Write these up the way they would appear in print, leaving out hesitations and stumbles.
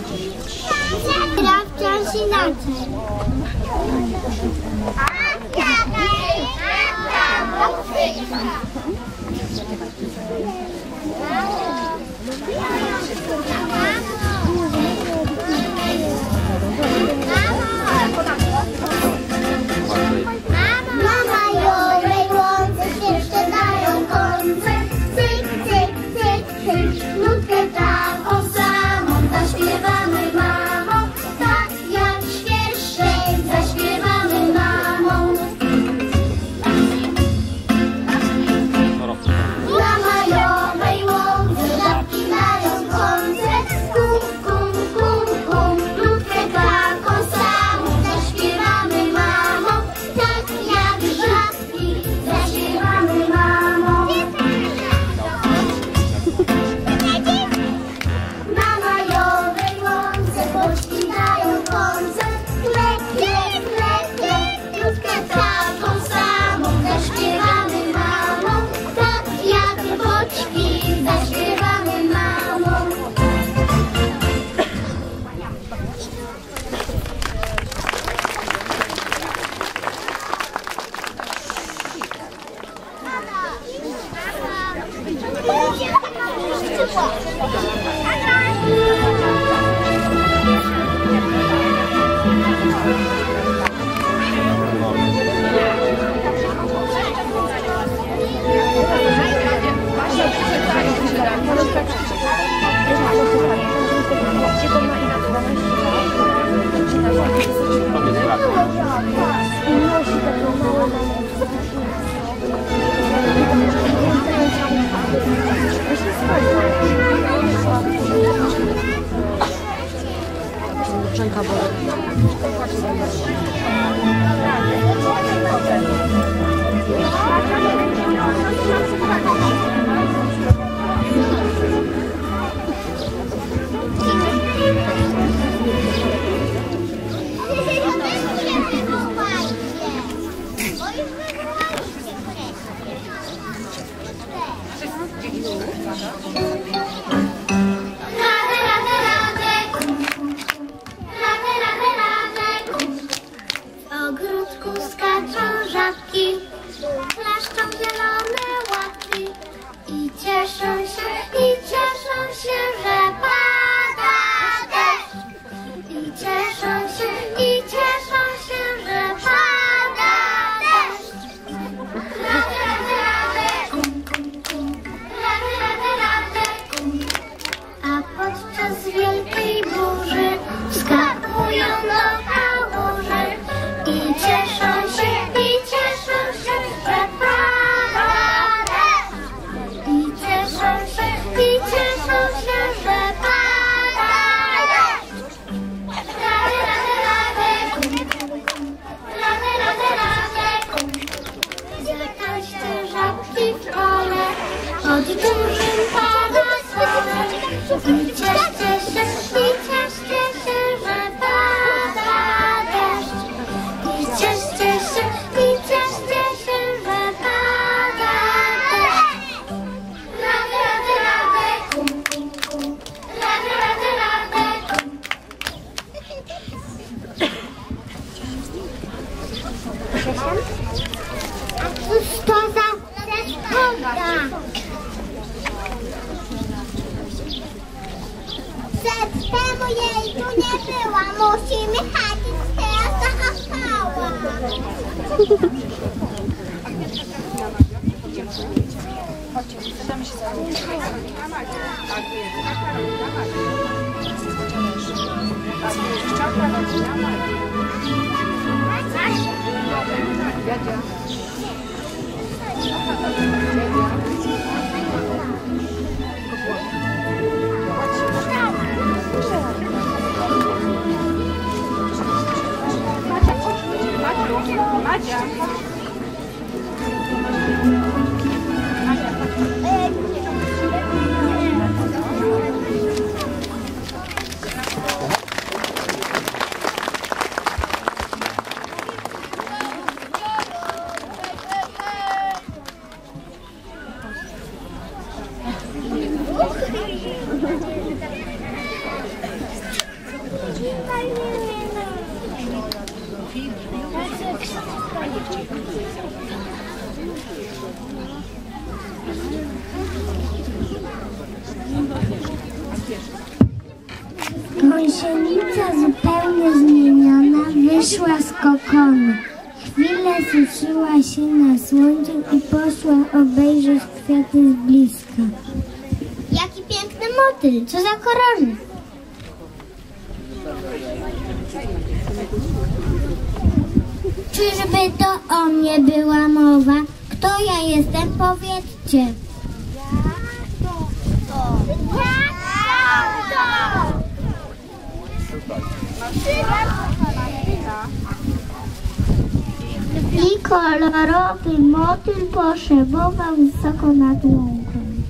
Gra wciąż inaczej. Mama Jowej łące się szczekają końce. Cyk, cyk, cyk, cyk, nutkę taką samą zaśpiewamy mamo. Tak jak świerszczej zaśpiewamy mamą. Na majowej łące zapinają końce. Kum, kum, kum, kum, nutkę taką samą zaśpiewamy mamo. Tak jak żabki zaśpiewamy mamo. Na majowej łące pościgają końce. Klek, klek, klek, klek, nutkę taką samą zaśpiewamy mamo. Tak jak boczki zaśpiewamy mamo. W ogródku skaczą żabki, klaszczą zielone łapki i cieszą się, że pada deszcz. I cieszą się, że pada deszcz. A podczas wielkiej burzy wskakują do kałuży i cieszą się, że pada deszcz. I cieszą się, że pada deszcz. Zlekaście żabki w kole, pod dużym parasolem. I cieszcie się, że pada deszcz. I cieszcie się, że pada deszcz. Rady, kum, kum, kum. Rady, kum. A cóż to za przeszkoda? Temu jej tu nie była, musimy chodzić teraz za Hafała. Madzia. Gąsienica zupełnie zmieniona wyszła z kokonu. Chwilę suszyła się na słońcu i poszła obejrzeć kwiaty z bliska. Jaki piękny motyl, co za korony! Czyżby to o mnie była mowa? Kto ja jestem, powiedzcie. I kolorowy motyl poszewował wysoko nad łąką.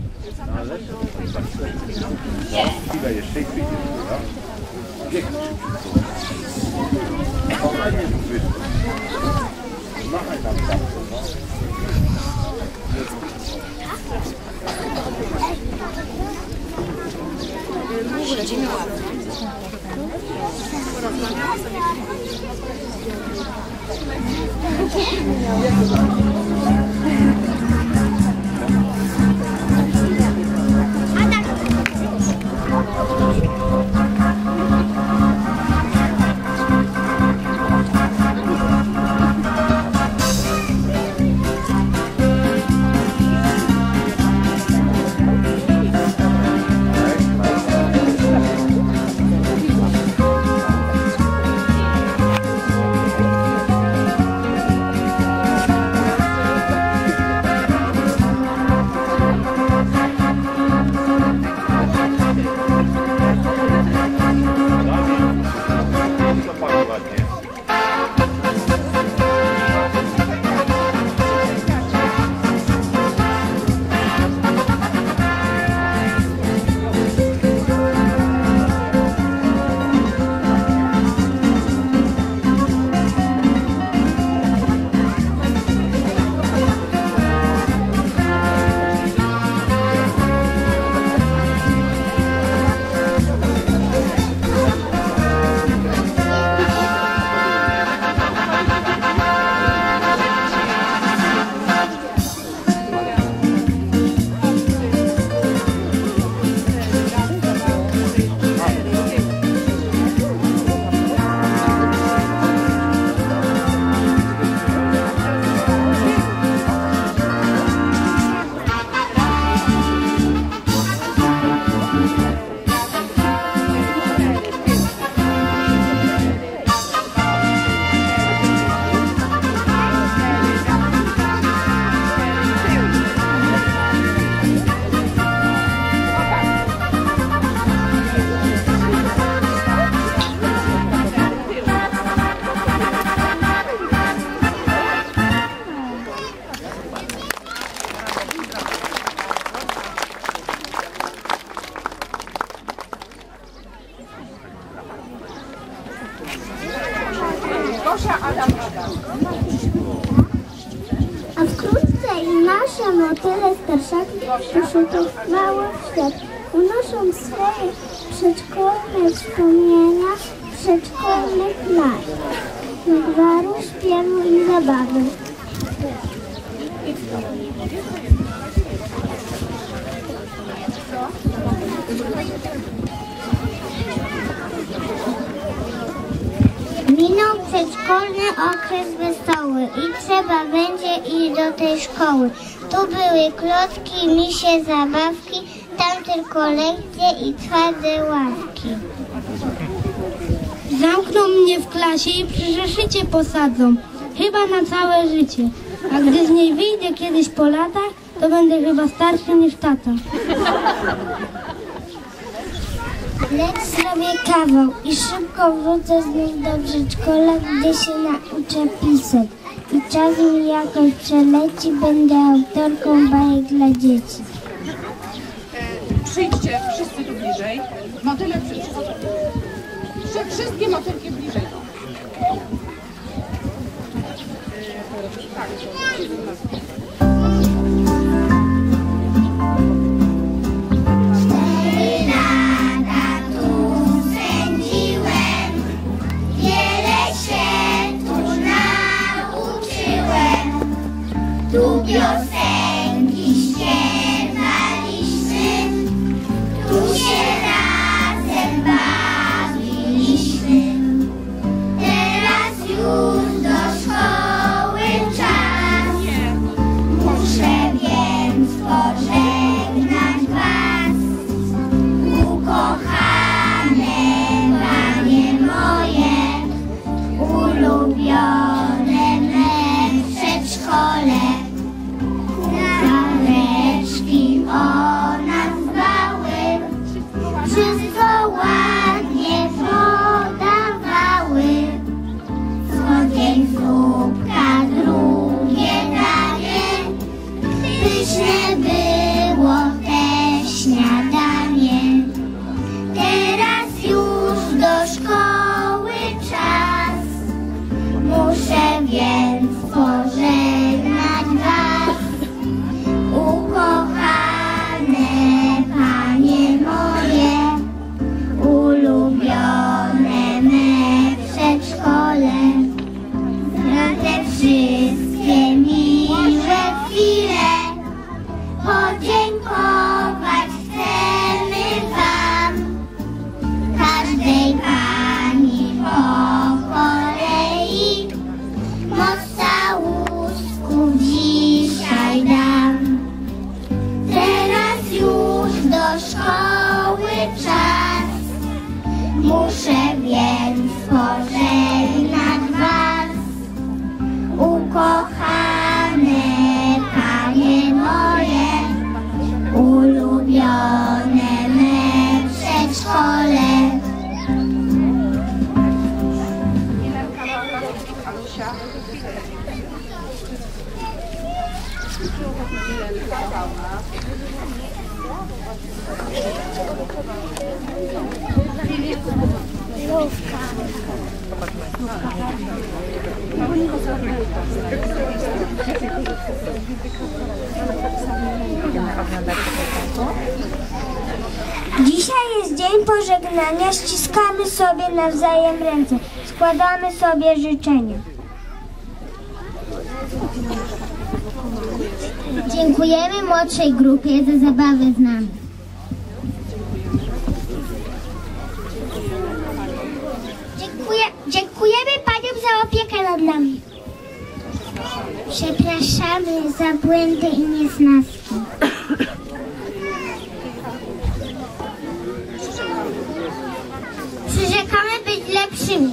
A wkrótce i nasze motyle starszaki poszukiwały w świat, unosząc swoje przedszkolne wspomnienia przedszkolnych lat, gwaru, śpiewu i zabawy. Minął przedszkolny okres wesoły i trzeba będzie iść do tej szkoły. Tu były klocki, misie, zabawki, tam tylko lekcje i twarde ławki. Zamkną mnie w klasie i przy zeszycie posadzą, chyba na całe życie. A gdy z niej wyjdę kiedyś po latach, to będę chyba starszy niż tata. Lecz zrobię kawał i szybko wrócę znów do przedszkola, gdzie się nauczę pisać. I czas mi jakoś przeleci, będę autorką bajek dla dzieci. Przyjdźcie wszyscy tu bliżej. Motyle wszystkie motylki bliżej. Wiele się tu nauczyłem. Tu piosenki śpiewaliśmy, tu się razem bawiliśmy. Teraz już do szkoły czas, muszę więc pożegnać was. Ukochane panie moje, ulubione me przedszkole. Zareczki o nas dbały, wszystko ładnie podawały. Co dzień zupka, drugie danie, pyszne było te śniadanie. Teraz już do szkoły czas, muszę więc pożegnać was. Ukochane panie moje, ulubione me przedszkole. Za te wszystkie miłe chwile podziękować chcemy wam. Każdej pani po kolei moc całusków dzisiaj dam. Teraz już do szkoły czas, muszę więc pożegnać was. Ukochane panie moje, ulubione me przedszkole. Alusia. Dzisiaj jest dzień pożegnania, ściskamy sobie nawzajem ręce, składamy sobie życzenia. Dziękujemy młodszej grupie za zabawę z nami. Dziękujemy paniom za opiekę nad nami. Przepraszamy za błędy i niesnaski. Przyrzekamy być lepszymi.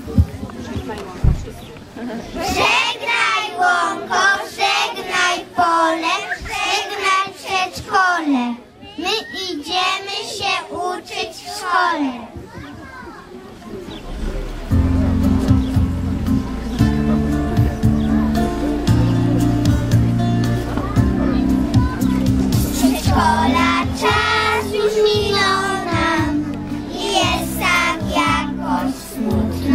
Żegnaj łąko, żegnaj pole, żegnaj przedszkole. My idziemy się uczyć w szkole. Przedszkola czas już minął nam i jest tak jakoś smutno.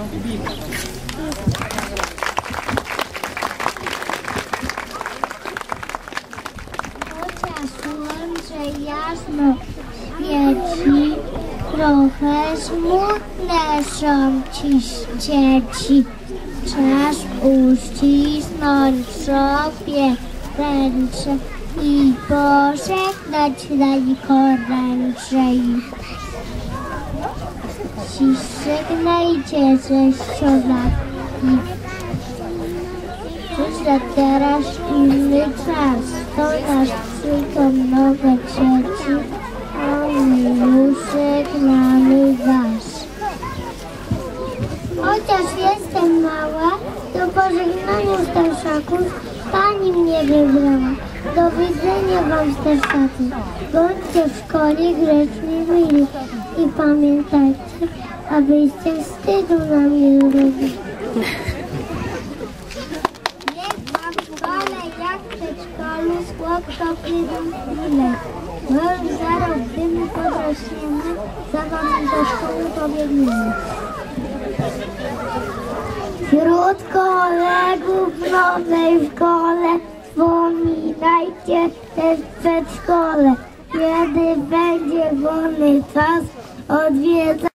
Chociaż słońce jasno świeci, trochę smutne są dzieci. Czas uścisnąć sobie ręce i pożegnać najgoręcej. Żegnajcie ze siolatki. Że teraz inny czas, do nas przyjdą nowe dzieci, a my już żegnamy was. Chociaż jestem mała, do pożegnania starszaków pani mnie wybrała. Do widzenia wam, starszacy. Bądźcie w szkole grzeczni, mili i pamiętajcie, abyście wstydu nam nie zrobili. Niech wam w szkole jak w przedszkolu słodko przyjdą chwile. Bo już za rok, gdy my podrośniemy, za wami do szkoły pobiegniemy. Wśród kolegów w nowej szkole wspominajcie też przedszkole. Kiedy będzie wolny czas, odwiedza